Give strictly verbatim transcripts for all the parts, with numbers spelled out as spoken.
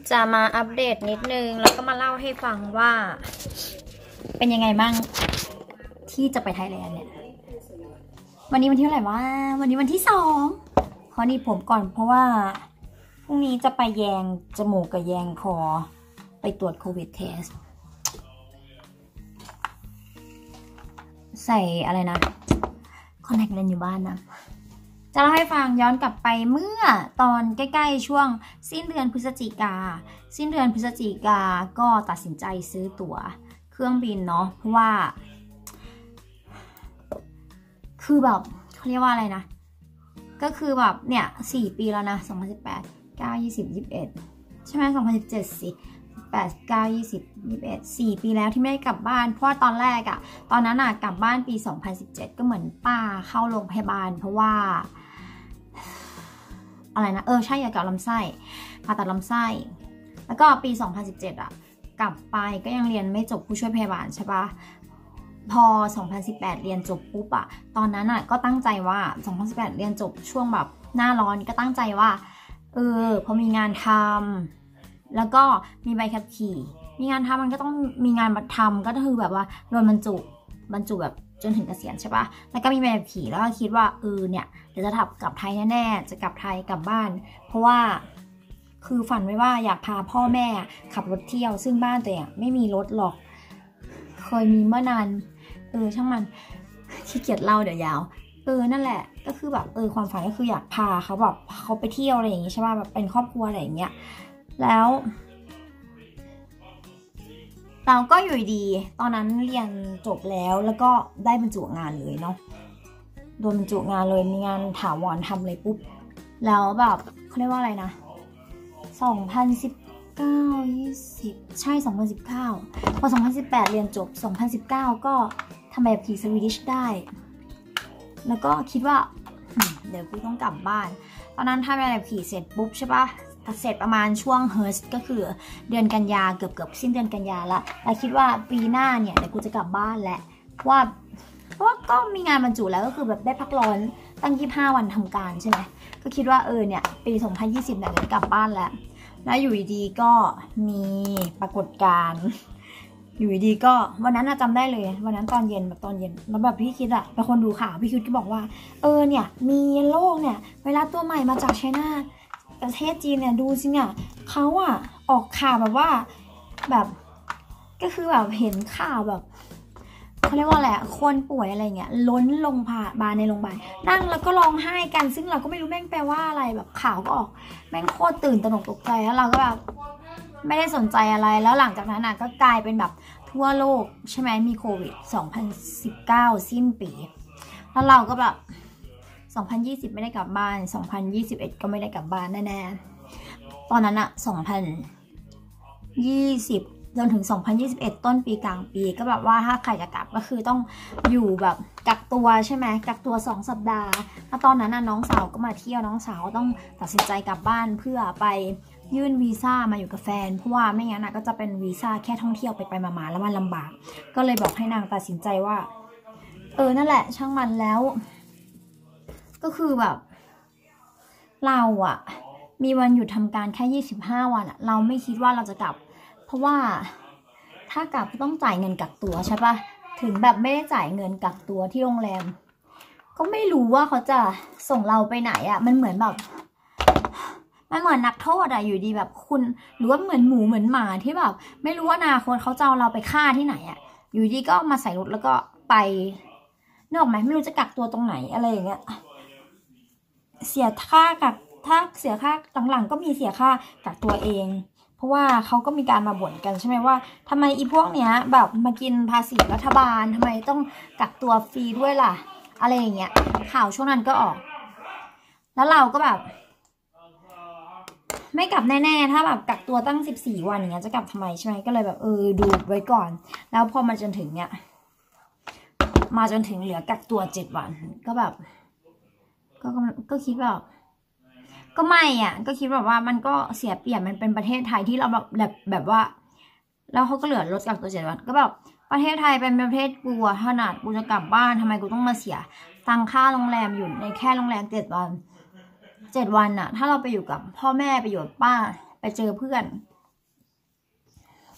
จะมาอัปเดตนิดนึงแล้วก็มาเล่าให้ฟังว่าเป็นยังไงบ้างที่จะไปไทยแลนด์เนี่ยวันนี้วันที่เท่าไหร่วะวันนี้วันที่สองขอนี่ผมก่อนเพราะว่าพรุ่งนี้จะไปแยงจมูกกับแยงคอไปตรวจโควิดเทสใส่อะไรนะคอนแทคเลนส์อยู่บ้านนะจะเล่าให้ฟังย้อนกลับไปเมื่อตอนใกล้ๆช่วงสิ้นเดือนพฤศจิกาสิ้นเดือนพฤศจิกาก็ตัดสินใจซื้อตั๋วเครื่องบินเนาะเพราะว่าคือแบบเขาเรียกว่าอะไรนะก็คือแบบเนี่ยสี่ปีแล้วนะสองพันสิบแปด เก้า ยี่สิบ ยี่สิบเอ็ดใช่ไหมสองพันสิบเจ็ดสิแปด เก้า ยี่สิบ ยี่สิบเอ็ด สี่ปีแล้วที่ไม่ได้กลับบ้านเพราะว่าตอนแรกอะตอนนั้นอะกลับบ้านปีสองพันสิบเจ็ดก็เหมือนป้าเข้าโรงพยาบาลเพราะว่าอะไรนะเออใช่เกี่ยวกับลำไส้ผ่าตัดลำไส้แล้วก็ปีสองพันสิบเจ็ดอะกลับไปก็ยังเรียนไม่จบผู้ช่วยพยาบาลใช่ปะพอสองพันสิบแปดเรียนจบปุ๊บอะตอนนั้นอะก็ตั้งใจว่าสองพันสิบแปดเรียนจบช่วงแบบหน้าร้อนก็ตั้งใจว่าเออพอมีงานทำแล้วก็มีใบขับขี่มีงานทำมันก็ต้องมีงานมาทำก็คือแบบว่าโดนบรรจุบรรจุแบบจนถึงเกษียณใช่ปะแล้วก็มีใบขับขี่แล้วก็คิดว่าเออเนี่ยเดี๋ยวจะถับกลับไทยแน่ๆจะกลับไทยกลับบ้านเพราะว่าคือฝันไว้ว่าอยากพาพ่อแม่ขับรถเที่ยวซึ่งบ้านตัวเองไม่มีรถหรอกเคยมีเมื่อนานเออช่างมันขี้เกียจเล่าเดี๋ยวยาวเออนั่นแหละก็คือแบบเออความฝันก็คืออยากพาเขาแบบเขาไปเที่ยวอะไรอย่างงี้ใช่ป่ะแบบเป็นครอบครัวอะไรอย่างเงี้ยแล้วเราก็อยู่ดีตอนนั้นเรียนจบแล้วแล้วก็ได้บรรจุงานเลยเนาะโดนบรรจุงานเลยมีงานถาวรทำเลยปุ๊บแล้วแบบเขาเรียกว่าอะไรนะสองพันสิบเก้า ยี่สิบใช่สองพันสิบเก้าพอสองพันสิบแปดเรียนจบสองพันสิบเก้าก็ทำแบบขี่สวีดิชได้แล้วก็คิดว่าเดี๋ยวกูต้องกลับบ้านตอนนั้นทำแบบขี่เสร็จปุ๊บใช่ปะเสร็จประมาณช่วงเฮิร์สก็คือเดือนกันยาเกือบเกือบสิ้นเดือนกันยาละแล้วคิดว่าปีหน้าเนี่ยเดี๋ยวกูจะกลับบ้านแหละว่าเพราะว่าก็มีงานบรรจุแล้วก็คือแบบได้พักร้อนตั้งยี่สิบห้าวันทำการใช่ไหมก็คิดว่าเออเนี่ยปีสองพันยี่สิบเนี่ยจะกลับบ้านแล้วแล้วอยู่ดีๆก็มีปรากฏการณ์อยู่ดีๆก็วันนั้นจำได้เลยวันนั้นตอนเย็นแบบตอนเย็นแล้วแบบพี่คิดอะเป็นคนดูข่าวพี่คิดก็บอกว่าเออเนี่ยมีโรคเนี่ยไวรัสตัวใหม่มาจากไชน่าประเทศจีนเนี่ยดูสิเนี่ยเขาอะออกข่าวแบบว่าแบบก็คือแบบเห็นข่าวแบบเขาเรียกว่าอะไรคนป่วยอะไรเงี้ยล้นโรงพยาบาลในโรงพยาบาลนั่งแล้วก็ร้องไห้กันซึ่งเราก็ไม่รู้แม่งแปลว่าอะไรแบบข่าวก็ออกแม่งโคตรตื่นตระหนกตกใจแล้วเราก็แบบไม่ได้สนใจอะไรแล้วหลังจากนั้นก็กลายเป็นแบบทั่วโลกใช่ไหมมีโควิดสองพันสิบเก้าสิ้นปีแล้วเราก็แบบสองพันยี่สิบไม่ได้กลับบ้านสองพันยี่สิบเอ็ดก็ไม่ได้กลับบ้านแน่ๆตอนนั้นอะสองพันยี่สิบจนถึงสองพันยี่สิบเอ็ดต้นปีกลางปีก็แบบว่าถ้าใครจะกลับก็คือต้องอยู่แบบกักตัวใช่ไหมกักตัวสองสัปดาห์แล้วตอนนั้นน่ะน้องสาวก็มาเที่ยวน้องสาวต้องตัดสินใจกลับบ้านเพื่อไปยื่นวีซ่ามาอยู่กับแฟนเพราะว่าไม่งั้นน่ะก็จะเป็นวีซ่าแค่ท่องเที่ยวไปไปมาๆแล้วมันลำบากก็เลยบอกให้นางตัดสินใจว่าเออนั่นแหละช่างมันแล้วก็คือแบบเราอะมีวันหยุดทำการแค่ยี่สิบห้าวันอะเราไม่คิดว่าเราจะกลับเพราะว่าถ้ากลับต้องจ่ายเงินกักตัวใช่ปะถึงแบบไม่ได้จ่ายเงินกักตัวที่โรงแรมก็ไม่รู้ว่าเขาจะส่งเราไปไหนอะมันเหมือนแบบมันเหมือนนักโทษอะอยู่ดีแบบคุณหรือว่าเหมือนหมูเหมือนหมาที่แบบไม่รู้ว่าอนาคตเขาจะเอาเราไปฆ่าที่ไหนอะอยู่ดีก็มาใส่รถแล้วก็ไปนึกออกไหมไม่รู้จะกักตัวตรงไหนอะไรอย่างเงี้ยเสียค่ากักถ้าเสียค่าหลังๆก็มีเสียค่ากักตัวเองเพราะว่าเขาก็มีการมาบ่นกันใช่ไหมว่าทำไมอีพวกเนี้ยแบบมากินภาษีรัฐบาลทำไมต้องกักตัวฟรีด้วยล่ะอะไรอย่างเงี้ยข่าวช่วงนั้นก็ออกแล้วเราก็แบบไม่กลับแน่ๆถ้าแบบกักตัวตั้งสิบสี่วันอย่างเงี้ยจะกลับทำไมใช่ไหมก็เลยแบบเออดูไว้ก่อนแล้วพอมาจนถึงเนี้ยมาจนถึงเหลือกักตัวเจ็ดวันก็แบบก็ก็คิดแบบก็ไม่อ่ะก็คิดแบบว่ามันก็เสียเปรียบมันเป็นประเทศไทยที่เราแบบแบบแบบว่าแล้วเขาก็เหลือลดกักตัวเจ็ดวันก็แบบประเทศไทยเป็นประเทศกูอะขนาดกูจะกลับบ้านทำไมกูต้องมาเสียตังค่าโรงแรมอยู่ในแค่โรงแรมเจ็ดวันเจ็ดวันอะถ้าเราไปอยู่กับพ่อแม่ไปอยู่กับป้าไปเจอเพื่อน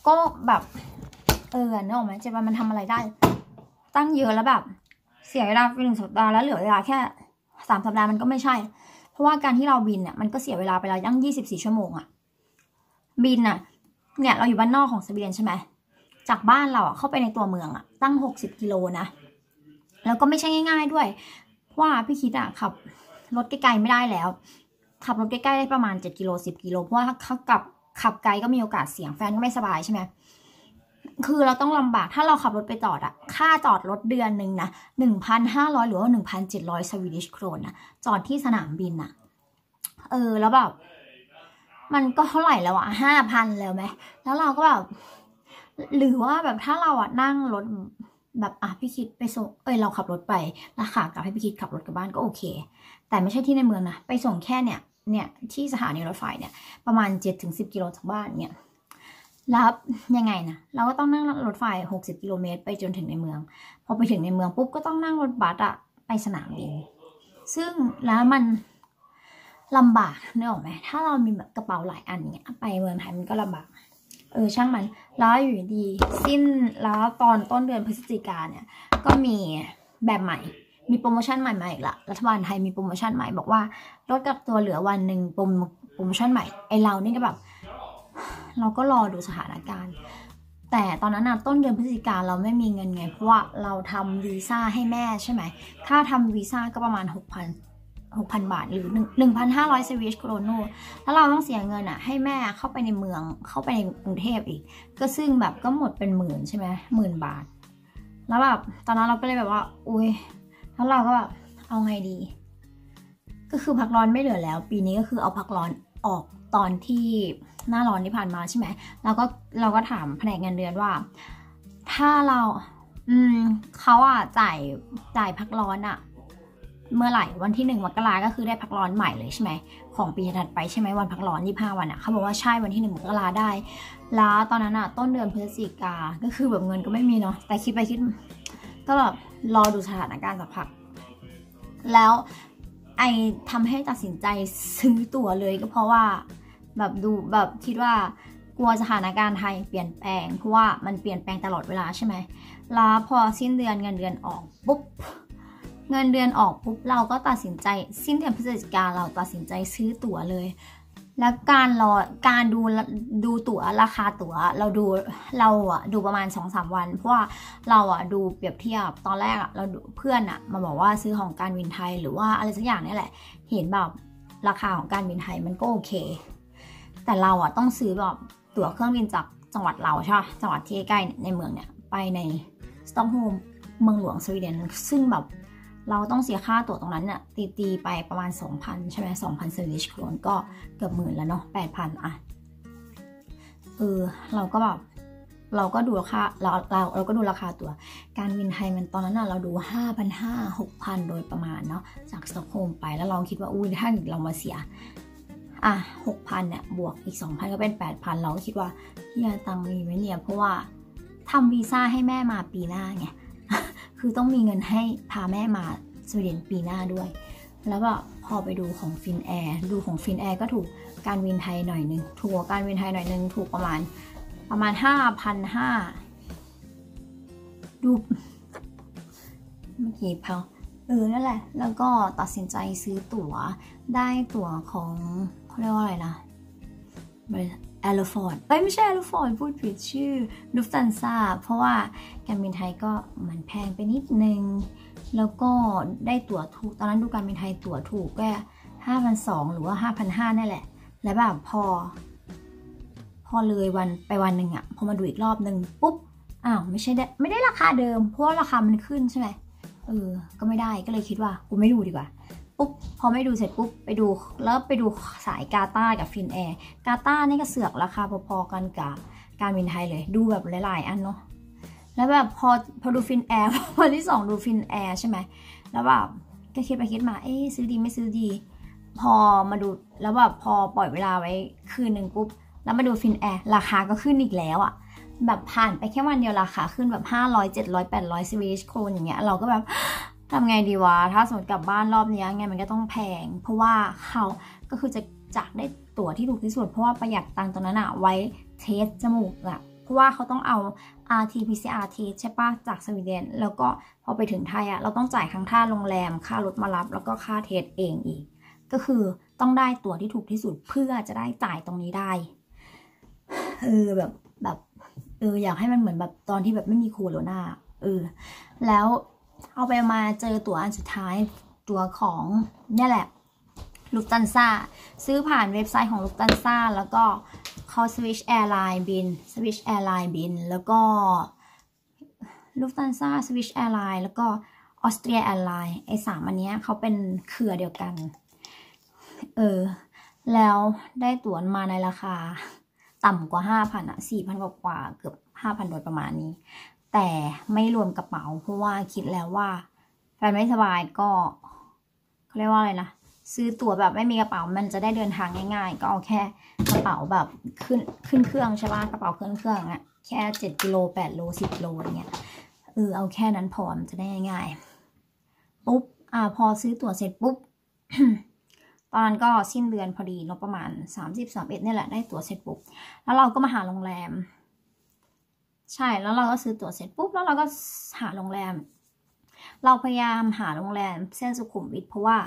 ก็แบบเออนึกออกไหมเจ็ดวันมันทำอะไรได้ตั้งเยอะแล้วแบบเสียเวลาไปหนึ่งสัปดาห์แล้วเหลือเวลาแค่สามสัปดาห์มันก็ไม่ใช่เพราะว่าการที่เราบินเนี่ยมันก็เสียเวลาไปแล้วตั้งยี่สิบสี่ชั่วโมงอะบินอะเนี่ยเราอยู่บ้านนอกของสวีเดนใช่ไหมจากบ้านเราอะเข้าไปในตัวเมืองอะตั้งหกสิบกิโลนะแล้วก็ไม่ใช่ง่ายๆด้วยเพราะว่าพี่คิดอะขับรถไกลๆไม่ได้แล้วขับรถใกล้ๆได้ประมาณเจ็ดกิโลสิบกิโลเพราะว่าถ้าขับขับไกลก็มีโอกาสเสี่ยงแฟนก็ไม่สบายใช่ไหมคือเราต้องลำบากถ้าเราขับรถไปจอดอะค่าจอดรถเดือนหนึ่งนะหนึ่งพันห้าร้อยหรือว่าหนึ่งพันเจ็ดร้อยสวีดิชโครนนะจอดที่สนามบินอะเออแล้วแบบมันก็เท่าไหร่แล้วอะห้าพันแล้วไหมแล้วเราก็แบบหรือว่าแบบถ้าเราอะนั่งรถแบบอ่ะพี่คิดไปส่งเอ้ยเราขับรถไปราคากลับให้พี่คิดขับรถกลับบ้านก็โอเคแต่ไม่ใช่ที่ในเมืองนะไปส่งแค่เนี่ยเนี่ยที่สถานีรถไฟเนี่ยประมาณเจ็ดถึงสิบกิโลจากบ้านเนี่ยแล้วยังไงนะเราก็ต้องนั่งรถไฟหกสิบกิโลเมตรไปจนถึงในเมืองพอไปถึงในเมืองปุ๊บก็ต้องนั่งรถบัสอะไปสนามบินซึ่งแล้วมันลำบากนึกออกไหมถ้าเรามีแบบกระเป๋าหลายอันเนี่ยไปเมืองไทยมันก็ลำบากเออช่างมันแล้วอยู่ดีสิ้นแล้วตอนต้นเดือนพฤศจิกาเนี่ยก็มีแบบใหม่มีโปรโมชั่นใหม่ๆอีกละรัฐบาลไทยมีโปรโมชั่นใหม่บอกว่าลดกับตัวเหลือวันหนึ่งโปรโปรโมชั่นใหม่ไอเรานี่ก็แบบเราก็รอดูสถานการณ์แต่ตอนนั้นนะต้นเดือนพฤศจิกาเราไม่มีเงินไงเพราะว่าเราทำวีซ่าให้แม่ใช่ไหมค่าทำวีซ่าก็ประมาณหกพันหกพันบาทหรือหนึ่งพันห้าร้อยสวีดิชโครนแล้วเราต้องเสียเงินอ่ะให้แม่เข้าไปในเมืองเข้าไปในกรุงเทพอีกก็ซึ่งแบบก็หมดเป็นหมื่นใช่ไหมหมื่นบาทแล้วแบบตอนนั้นเราก็เลยแบบว่าอุ้ยแล้วเราก็แบบเอาไงดีก็คือพักร้อนไม่เหลือแล้วปีนี้ก็คือเอาพักร้อนออกตอนที่หน้าร้อนที่ผ่านมาใช่ไหมแล้วก็เราก็ถามแผนกเงินเดือนว่าถ้าเราอืมเขาอ่ะจ่ายจ่ายพักร้อนอ่ะเมื่อไหร่วันที่หนึ่งมกราก็คือได้พักร้อนใหม่เลยใช่ไหมของปีถัดไปใช่ไหมวันพักร้อนยี่สิบห้าวันอ่ะเขาบอกว่าใช่วันที่หนึ่งมกราได้แล้วตอนนั้นอ่ะต้นเดือนพฤศจิกาก็คือแบบเงินก็ไม่มีเนาะแต่คิดไปคิดก็แบบรอดูสถานการณ์สักพักแล้วไอทำให้ตัดสินใจซื้อตั๋วเลยก็เพราะว่าแบบดูแบบคิดว่ากลัวสถานการณ์ไทยเปลี่ยนแปลงเพราะว่ามันเปลี่ยนแปลงตลอดเวลาใช่ไหมแล้วพอสิ้นเดือนเงินเดือนออกปุ๊บเงินเดือนออกปุ๊บเราก็ตัดสินใจสิ้นเดือนพฤศจิกาเราตัดสินใจซื้อตั๋วเลยแล้วการรอการดูดูตั๋วราคาตั๋วเราดูเราอะดูประมาณ สองถึงสาม วันเพราะว่าเราอะดูเปรียบเทียบตอนแรกอะเราเพื่อนอะมาบอกว่าซื้อของการบินไทยหรือว่าอะไรสักอย่างนี่แหละเห็นแบบราคาของการบินไทยมันก็โอเคแต่เราอะต้องซื้อแบบตั๋วเครื่องบินจากจังหวัดเราใช่ไหมจังหวัดที่ใกล้ในเมืองเนี่ยไปในสต็อกโฮล์มเมืองหลวงสวีเดนซึ่งแบบเราต้องเสียค่าตั๋วตรงนั้นเนี่ยตีตีไปประมาณ สองพัน ใช่ไหม สองพัน สวีดิชโครนก็เกือบหมื่นแล้วเนาะ แปดพัน อ่ะเออเราก็แบบเราก็ดูราคาเราเราเราก็ดูราคาตั๋วการบินไทยมันตอนนั้นน่ะเราดู ห้าพันห้าร้อย หกพัน โดยประมาณเนาะจากสต็อกโฮล์มไปแล้วเราคิดว่าอุ้ยถ้าเรามาเสียอ่ะ หกพัน เนี่ยบวกอีก สองพัน ก็เป็น แปดพัน เราก็คิดว่าที่ตังมีไหมเนี่ยเพราะว่าทำวีซ่าให้แม่มาปีหน้าไงคือต้องมีเงินให้พาแม่มาสวีเดนปีหน้าด้วยแล้วก็พอไปดูของฟินแอร์ดูของฟินแอร์ก็ถูกการบินไทยหน่อยนึงถูกการบินไทยหน่อยนึงถูกประมาณประมาณ ห้าพันห้าร้อย ดูเมื่อกี้เพาเออนั่นแหละแล้วก็ตัดสินใจซื้อตั๋วได้ตั๋วของเขาเรียกว่าอะไรนะแอโรฟอร์ดเอ้ยไม่ใช่แอโรฟอร์ดพูดผิดชื่อลูฟตันซ่าเพราะว่าการบินไทยก็เหมือนแพงไปนิดนึงแล้วก็ได้ตั๋วถูกตอนนั้นดูการบินไทยตั๋วถูกก็ห้าพันสองร้อยหรือว่าห้าพันห้าร้อยนั่นแหละแล้วแบบพอพอเลยวันไปวันหนึ่งอะพอมาดูอีกรอบหนึ่งปุ๊บอ้าวไม่ใช่ได้ไม่ได้ราคาเดิมเพราะว่าราคามันขึ้นใช่ไหมเออก็ไม่ได้ก็เลยคิดว่ากูไม่ดูดีกว่าปุ๊บพอไม่ดูเสร็จปุ๊บไปดูแล้วไปดูสายกาตาร์กับฟินแอร์กาตาร์นี่ก็เสือกราคาพอๆกันกับการบินไทยเลยดูแบบหลายๆอันเนาะแล้วแบบพอพอดูฟินแอร์วันที่สองดูฟินแอร์ใช่ไหมแล้วแบบก็คิดไปคิดมาเอ๊ะซื้อดีไม่ซื้อดีพอมาดูแล้วแบบพอปล่อยเวลาไว้คืนหนึ่งปุ๊บแล้วมาดูฟินแอร์ราคาก็ขึ้นอีกแล้วอ่ะแบบผ่านไปแค่วันเดียวราคาขึ้นแบบห้าร้อย เจ็ดร้อย แปดร้อยสวีดิชโครนอย่างเงี้ยเราก็แบบทำไงดีวะถ้าสมมติกลับบ้านรอบนี้ไงมันก็ต้องแพงเพราะว่าเขาก็คือจะจากได้ตั๋วที่ถูกที่สุดเพราะว่าประหยัดตังค์ตรงนั้นอะไว้เทสจมูกอะราะว่าเขาต้องเอา อาร์ ที พี ซี อาร์ test ใช่ปะจากสวีเดนแล้วก็พอไปถึงไทยอะเราต้องจ่ายทั้งค่าโรงแรมค่ารถมารับแล้วก็ค่าเทสเองอีกก็คือต้องได้ตั๋วที่ถูกที่สุดเพื่อจะได้จ่ายตรงนี้ได้เออแบบแบบเอออยากให้มันเหมือนแบบตอนที่แบบไม่มีโควิดหน้าเออแล้วเอาไปมาเจอตั๋วอันสุดท้ายตั๋วของเนี่ยแหละลุฟตันซ่าซื้อผ่านเว็บไซต์ของลุฟตันซ่าแล้วก็เขาสวิชแอร์ไลน์บินสวิชแอร์ไลน์บินแล้วก็ลุฟตันซ่าสวิชแอร์ไลน์แล้วก็ออสเตรียแอร์ไลน์ไอ้สามอันนี้เขาเป็นเครือเดียวกันเออแล้วได้ตั๋วมาในราคาต่ำกว่าห้าพันอะสี่พันกว่าเกือบห้าพันโดยประมาณนี้แต่ไม่รวมกระเป๋าเพราะว่าคิดแล้วว่าแฟนไม่สบายก็เขาเรียกว่าอะไรนะซื้อตั๋วแบบไม่มีกระเป๋ามันจะได้เดินทางง่ายๆก็เอาแค่กระเป๋าแบบขึ้นขึ้นเครื่องใช่ป่ะกระเป๋าขึ้นเครื่องอะแค่เจ็ดกิโลแปดโลสิบโลอะไรเงี้ยเออเอาแค่นั้นพอมันจะได้ง่ายๆปุ๊บอ่าพอซื้อตั๋วเสร็จปุ๊บ ตอนนั้นก็สิ้นเดือนพอดีเนาะประมาณสามสิบ สามสิบเอ็ดนี่แหละได้ตั๋วเสร็จปุ๊บแล้วเราก็มาหาโรงแรมใช่แล้วเราก็ซื้อตั๋วเสร็จปุ๊บแล้วเราก็หาโรงแรมเราพยายามหาโรงแรมเส้นสุขุมวิทเพราะว่า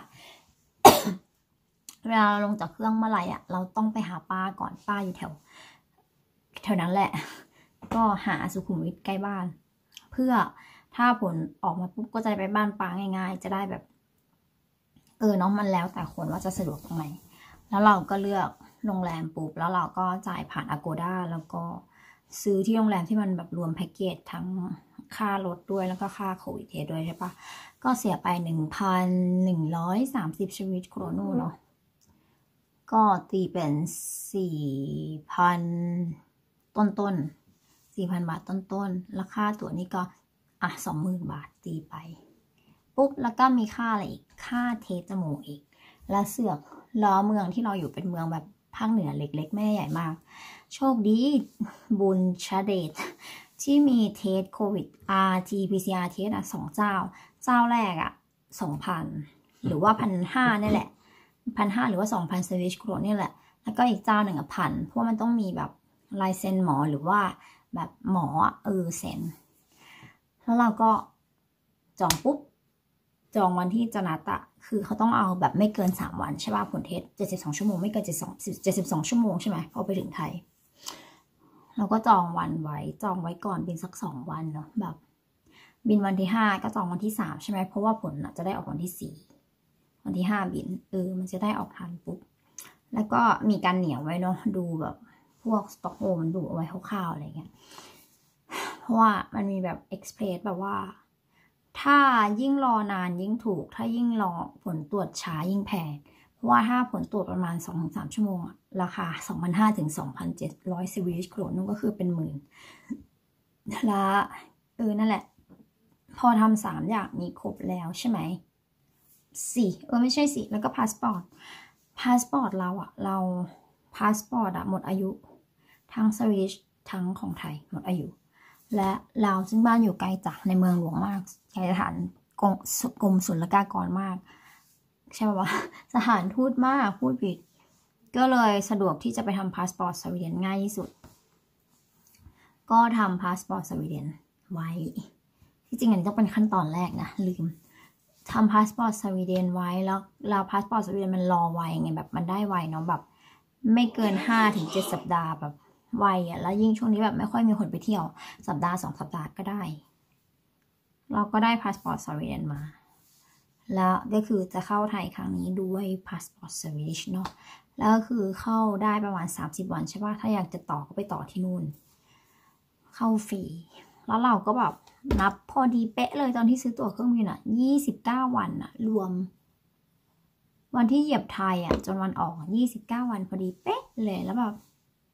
เวลาเราลงจากเครื่องเมื่อไหร่อ่ะเราต้องไปหาป้าก่อนป้าอยู่แถวแถวนั้นแหละก็หาสุขุมวิทใกล้บ้านเพื่อถ้าผลออกมาปุ๊บก็จะไปบ้านป้าง่ายๆจะได้แบบเออเนาะมันแล้วแต่คนว่าจะสะดวกตรงไหนแล้วเราก็เลือกโรงแรมปุ๊บแล้วเราก็จ่ายผ่าน Agoda แล้วก็ซื้อที่โรงแรมที่มันแบบรวมแพ็กเกจทั้งค่ารถด้วยแล้วก็ค่าโควิดเทสด้วยใช่ปะก็เสียไปหนึ่งพันหนึ่งร้อยสามสิบสวิสโครนูเนาะก็ตีเป็นสี่พันต้นต้นสี่พันบาทต้นต้นแล้วค่าตั๋วนี่ก็อ่ะสองหมื่นบาทตีไปปุ๊บแล้วก็มีค่าอะไรอีกค่าเทสจมูกอีกแล้วเสือกล้อเมืองที่เราอยู่เป็นเมืองแบบภาคเหนือเล็กๆไม่ใหญ่มากโชคดีบุญชาเดชที่มีเทสโควิด อาร์ ที พี ซี อาร์ เทสอ่ะสองเจ้าเจ้าแรกอ่ะสองพันหรือว่าพันห้านี่แหละพันห้าหรือว่าสองพันสวิชโครนี่แหละแล้วก็อีกเจ้าหนึ่งอ่ะพันเพราะมันต้องมีแบบลายเซ็นหมอหรือว่าแบบหมอเออเซ็นแล้วเราก็จองปุ๊บจองวันที่จะนัดอะคือเขาต้องเอาแบบไม่เกินสามวันใช่ป่ะผลเทสเจ็ดสิบสองชั่วโมงไม่เกินเจ็ดสิบสอง เจ็ดสิบสองชั่วโมงใช่ไหมพอไปถึงไทยเราก็จองวันไว้จองไว้ก่อนบินสักสองวันเนาะแบบบินวันที่ห้าก็จองวันที่สามใช่ไหมเพราะว่าผลจะได้ออกวันที่สี่วันที่ห้าบินเออมันจะได้ออกทันปุ๊บแล้วก็มีการเหนียวไว้เนาะดูแบบพวกสต็อกโฮมันดูเอาไว้คร่าวๆอะไรเงี้ยเพราะว่ามันมีแบบเอ็กซ์เพรสแบบว่าถ้ายิ่งรอนานยิ่งถูกถ้ายิ่งรอผลตรวจช้ายิ่งแพงเพราะว่าถ้าผลตรวจประมาณ สองถึงสาม ชั่วโมงอะราคา สองพันห้าร้อย ถึง สองพันเจ็ดร้อย สวิสโครนนั่นก็คือเป็นหมื่นแล้วเออนั่นแหละพอทำสามอย่างนี้ครบแล้วใช่ไหมสี่เออไม่ใช่สิแล้วก็พาสปอร์ตพาสปอร์ตเราอะเราพาสปอร์ตอะหมดอายุทั้งสวิสทั้งของไทยหมดอายุและเราซึ่งบ้านอยู่ไกลจากในเมืองหลวงมากไกลสถานกรมกรมศุลกากรมากใช่ป่าวสถานทูตมากพูดผิดก็เลยสะดวกที่จะไปทำพาสปอร์ตสวีเดนง่ายที่สุดก็ทำพาสปอร์ตสวีเดนไว้ที่จริงอันนี้ต้องเป็นขั้นตอนแรกนะลืมทำพาสปอร์ตสวีเดนไว้แล้วเราพาสปอร์ตสวีเดนมันรอไวไงแบบมันได้ไวเนาะแบบไม่เกินห้าถึงเจ็ดสัปดาห์แบบไวอ่ะแล้วยิ่งช่วงนี้แบบไม่ค่อยมีคนไปเที่ยวสัปดาห์สองสัปดาห์ก็ได้เราก็ได้พาสปอร์ตสวีเดนมาแล้วก็คือจะเข้าไทยครั้งนี้ด้วยพาสปอร์ตสวีดิชเนาะแล้วก็คือเข้าได้ประมาณสามสิบวันใช่ป่ะถ้าอยากจะต่อก็ไปต่อที่นู่นเข้าฟรีแล้วเราก็แบบนับพอดีเป๊ะเลยตอนที่ซื้อตั๋วเครื่องบินอ่ะยี่สิบเก้าวันอ่ะรวมวันที่เหยียบไทยอ่ะจนวันออกยี่สิบเก้าวันพอดีเป๊ะเลยแล้วแบบ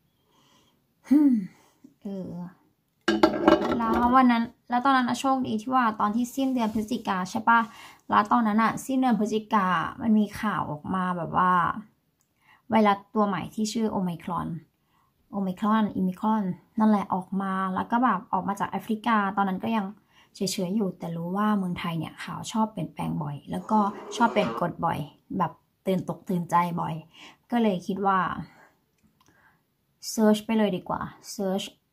เออแล้ววันนั้นแล้วตอนนั้นโชคดีที่ว่าตอนที่สิ้นเดือนพฤศจิกาใช่ปะแล้วตอนนั้นอะสิ้นเดือนพฤศจิกามันมีข่าวออกมาแบบว่าไวรัสตัวใหม่ที่ชื่อโอไมครอนโอไมครอนอิมิครอนนั่นแหละออกมาแล้วก็แบบออกมาจากแอฟริกาตอนนั้นก็ยังเฉยๆอยู่แต่รู้ว่าเมืองไทยเนี่ยข่าวชอบเปลี่ยนแปลงบ่อยแล้วก็ชอบเป็นกฎบ่อยแบบตื่นตกตื่นใจบ่อยก็เลยคิดว่าเซิร์ชไปเลยดีกว่าเซิร์ช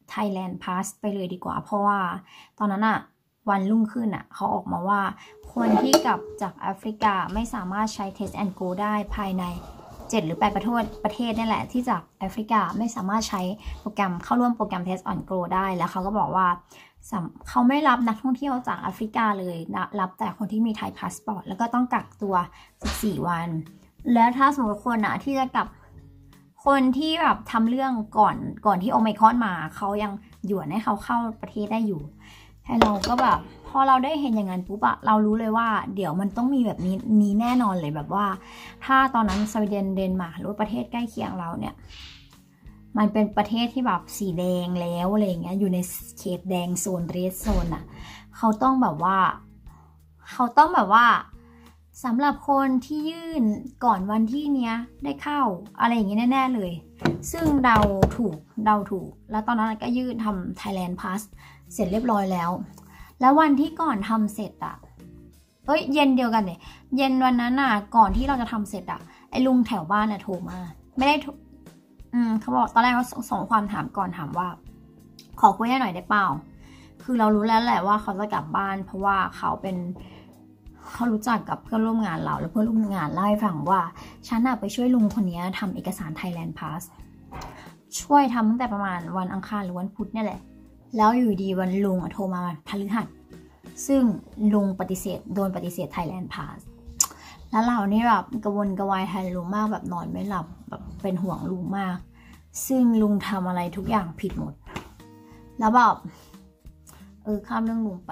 Thailand Pass ไปเลยดีกว่าเพราะว่าตอนนั้นอะวันรุ่งขึ้นอะเขาออกมาว่าคนที่กลับจากแอฟริกาไม่สามารถใช้ Test and Go ได้ภายในเจ็ดหรือแปดประเทศประเทศนี่แหละที่จากแอฟริกาไม่สามารถใช้โปรแกรมเข้าร่วมโปรแกรม Test and Go ได้แล้วเขาก็บอกว่าเขาไม่รับนักท่องเที่ยวจากแอฟริกาเลยรับแต่คนที่มีไทยพาสปอร์ตแล้วก็ต้องกักตัวสิบสี่วันแล้วถ้าสมมติคนอะที่จะกลับคนที่แบบทำเรื่องก่อนก่อนที่โอไมครอนมาเขายังหยวนให้เขาเข้าประเทศได้อยู่ให้เราก็แบบพอเราได้เห็นอย่างนั้นปุ๊บอะเรารู้เลยว่าเดี๋ยวมันต้องมีแบบนี้นี้แน่นอนเลยแบบว่าถ้าตอนนั้นสวีเดนเดนมาร์กหรือประเทศใกล้เคียงเราเนี่ยมันเป็นประเทศที่แบบสีแดงแล้วอะไรเงี้ยอยู่ในเขตแดงโซนเรดโซนอะเขาต้องแบบว่าเขาต้องแบบว่าสำหรับคนที่ยื่นก่อนวันที่เนี้ยได้เข้าอะไรอย่างงี้แน่ๆเลยซึ่งเดาถูกเดาถูกแล้วตอนนั้นก็ยื่นทำ Thailand Pass เสร็จเรียบร้อยแล้วแล้ววันที่ก่อนทำเสร็จอะเอ้ยเย็นเดียวกันเนี่ยเย็นวันนั้นอะก่อนที่เราจะทำเสร็จอะไอ้ลุงแถวบ้านอะโทรมาไม่ได้อืมเขาบอกตอนแรกเขาส่งความถามก่อนถามว่าขอคุยให้หน่อยได้เปล่าคือเรารู้แล้วแหละว่าเขาจะกลับบ้านเพราะว่าเขาเป็นเขารู้จักกับเพื่อนร่วมงานเราแล้วเพื่อนร่วมงานเล่าให้ฟังว่าฉันอะไปช่วยลุงคนนี้ทำเอกสาร Thailand Pass ช่วยทำตั้งแต่ประมาณวันอังคารหรือวันพุธเนี่ยแหละแล้วอยู่ดีวันลุงโทรมาวันพฤหัสซึ่งลุงปฏิเสธโดนปฏิเสธ Thailand Pass แล้วเรานี่แบบกระวนกระวายแทนลุงมากแบบนอนไม่หลับแบบเป็นห่วงลุงมากซึ่งลุงทำอะไรทุกอย่างผิดหมดแล้วแบบเออข้ามเรื่องลุงไป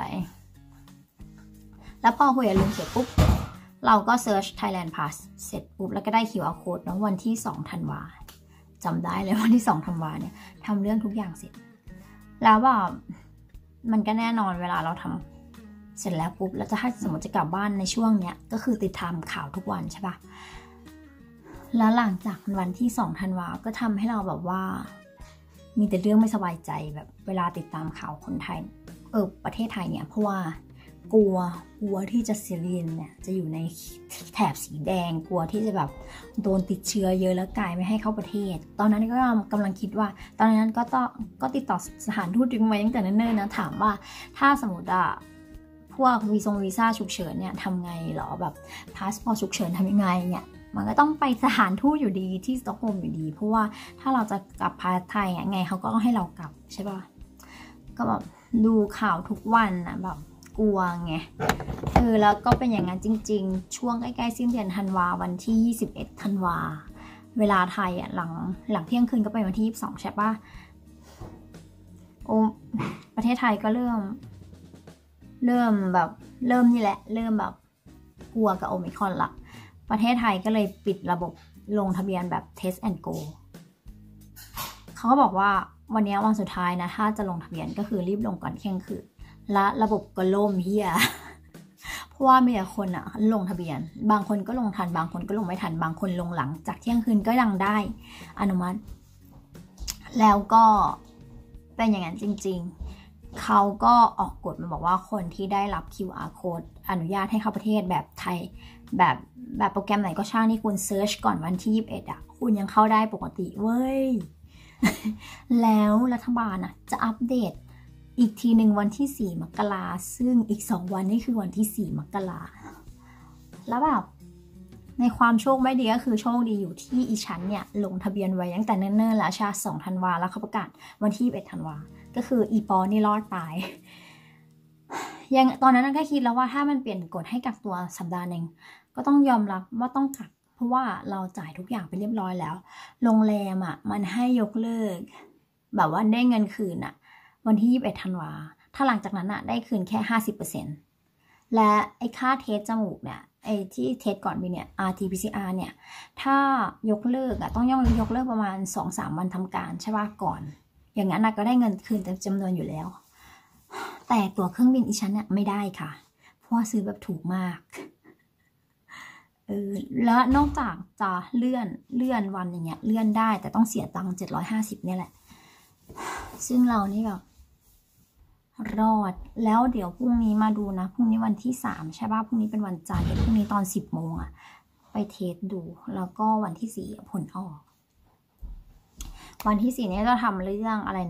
แล้วพอคุยกับลุงเสร็จปุ๊บเราก็เซิร์ช Thailand Pass เสร็จปุ๊บแล้วก็ได้ คิว อาร์ Code นะวันที่สองธันวาจำได้เลยวันที่สองธันวาเนี่ยทำเรื่องทุกอย่างเสร็จแล้วแบบมันก็แน่นอนเวลาเราทำเสร็จแล้วปุ๊บแล้วจะถ้าสมมติจะกลับบ้านในช่วงเนี้ยก็คือติดตามข่าวทุกวันใช่ปะแล้วหลังจากวันที่สองธันวาก็ทำให้เราแบบว่ามีแต่เรื่องไม่สบายใจแบบเวลาติดตามข่าวคนไทยเออประเทศไทยเนี่ยเพราะว่ากลัวกลัวที่จะซีเรียนเนี่ยจะอยู่ในแถบสีแดงกลัวที่จะแบบโดนติดเชื้อเยอะแล้วกลายไม่ให้เข้าประเทศตอนนั้นก็กำลังคิดว่าตอนนั้นก็ต้องก็ติดต่อสถานทูตดึงไว้ตั้งแต่เนิ่นๆนะถามว่าถ้าสมมติอะพวกวีซ่งวีซ่าฉุกเฉินเนี่ยทำไงหรอแบบพาสปอร์ตฉุกเฉินทำยังไงเนี่ยมันก็ต้องไปสถานทูตอยู่ดีที่สต็อกโฮล์มอยู่ดีเพราะว่าถ้าเราจะกลับพาไทยไงเขาก็ต้องให้เรากลับใช่ป่ะก็แบบดูข่าวทุกวันนะแบบกลัวไงเออแล้วก็เป็นอย่างนั้นจริงๆช่วงใกล้ๆสิ้นเดือนธันวาวันที่ยี่สิบเอ็ดธันวาเวลาไทยอ่ะหลังหลังเที่ยงคืนก็เป็นวันที่ยี่สิบสองใช่ป่ะโอ้ประเทศไทยก็เริ่มเริ่มแบบเริ่มนี่แหละเริ่มแบบกลัวกับโอมิครอนละประเทศไทยก็เลยปิดระบบลงทะเบียนแบบ Test and Go เขาก็บอกว่าวันนี้วันสุดท้ายนะถ้าจะลงทะเบียนก็คือรีบลงก่อนเที่ยงคืนและระบบก็ล่มเฮียเพราะว่ามีแต่คนอะลงทะเบียนบางคนก็ลงทันบางคนก็ลงไม่ทันบางคนลงหลังจากเที่ยงคืนก็ยังได้อนุมัติแล้วก็เป็นอย่างนั้นจริงๆเขาก็ออกกฎมาบอกว่าคนที่ได้รับ คิว อาร์ Code อนุญาตให้เข้าประเทศแบบไทยแบบแบบโปรแกรมไหนก็ช่างที่คุณเซิร์ชก่อนวันที่ยี่สิบเอ็ดอะคุณยังเข้าได้ปกติเว้ย แล้วรัฐบาลอะจะอัปเดตอีกทีหนึ่งวันที่สี่มกราซึ่งอีกสองวันนี่คือวันที่สี่มกราแล้วแบบในความโชคไม่ดีก็คือโชคดีอยู่ที่อีฉันเนี่ยลงทะเบียนไว้ตั้งแต่เนิ่นๆแล้วชาสองธันวาแล้วเขาประกาศวันที่ยี่สิบเอ็ดธันวาก็คืออีปอนี่รอดตายยังตอนนั้นก็คิดแล้วว่าถ้ามันเปลี่ยนกฎให้กักตัวสัปดาห์นึงก็ต้องยอมรับว่าต้องกักเพราะว่าเราจ่ายทุกอย่างไปเรียบร้อยแล้วโรงแรมอ่ะมันให้ยกเลิกแบบว่าได้เงินคืนอ่ะวันที่ยี่สิบเอ็ดธันวาถ้าหลังจากนั้นอ่ะได้คืนแค่ ห้าสิบเปอร์เซ็นต์ และไอ้ค่าเทสจมูกเนี่ยไอ้ที่เทสก่อนมีเนี่ย อาร์ ที พี ซี อาร์ เนี่ยถ้ายกเลิกอ่ะต้องย่องยกเลิกประมาณ สองถึงสาม วันทำการใช่ป่ะก่อนอย่างนั้นก็ได้เงินคืนเต็มจำนวนอยู่แล้วแต่ตั๋วเครื่องบินอีฉันเนี่ยไม่ได้ค่ะเพราะว่าซื้อแบบถูกมากเออแล้วนอกจากจะเลื่อนเลื่อนวันอย่างเงี้ยเลื่อนได้แต่ต้องเสียตังค์เจ็ดร้อยห้าสิบเนี่ยแหละซึ่งเรานี่แบบรอดแล้วเดี๋ยวพรุ่งนี้มาดูนะพรุ่งนี้วันที่สามใช่ป่ะพรุ่งนี้เป็นวันจันทร์เดี๋ยวพรุ่งนี้ตอนสิบโมงอะไปเทสดูแล้วก็วันที่สี่ผลออกวันที่สี่นี้จะทำเรื่องอะไรนะ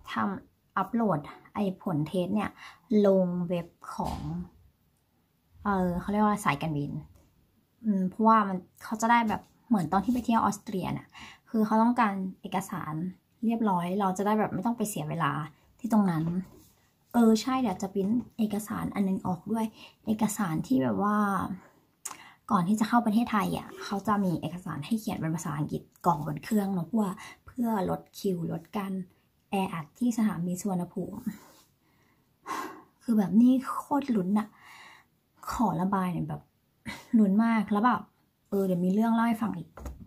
ทำอัปโหลดไอผลเทสเนี่ยลงเว็บของเออเขาเรียกว่าสายการบินอืมเพราะว่ามันเขาจะได้แบบเหมือนตอนที่ไปเที่ยวออสเตรียน่ะคือเขาต้องการเอกสารเรียบร้อยเราจะได้แบบไม่ต้องไปเสียเวลาที่ตรงนั้นเออใช่เดี๋ยวจะพิมพ์เอกสารอันนึงออกด้วยเอกสารที่แบบว่าก่อนที่จะเข้าประเทศไทยอ่ะเขาจะมีเอกสารให้เขียนเป็นภาษาอังกฤษกล่องบนเครื่องเนาะเพื่อเพื่อลดคิวลดการแออัดที่สนามบินสุวรรณภูมิคือแบบนี่โคตรลุ้นอะขอระบายเนี่ยแบบลุ้นมากแล้วแบบเออเดี๋ยวมีเรื่องเล่าให้ฟังอีก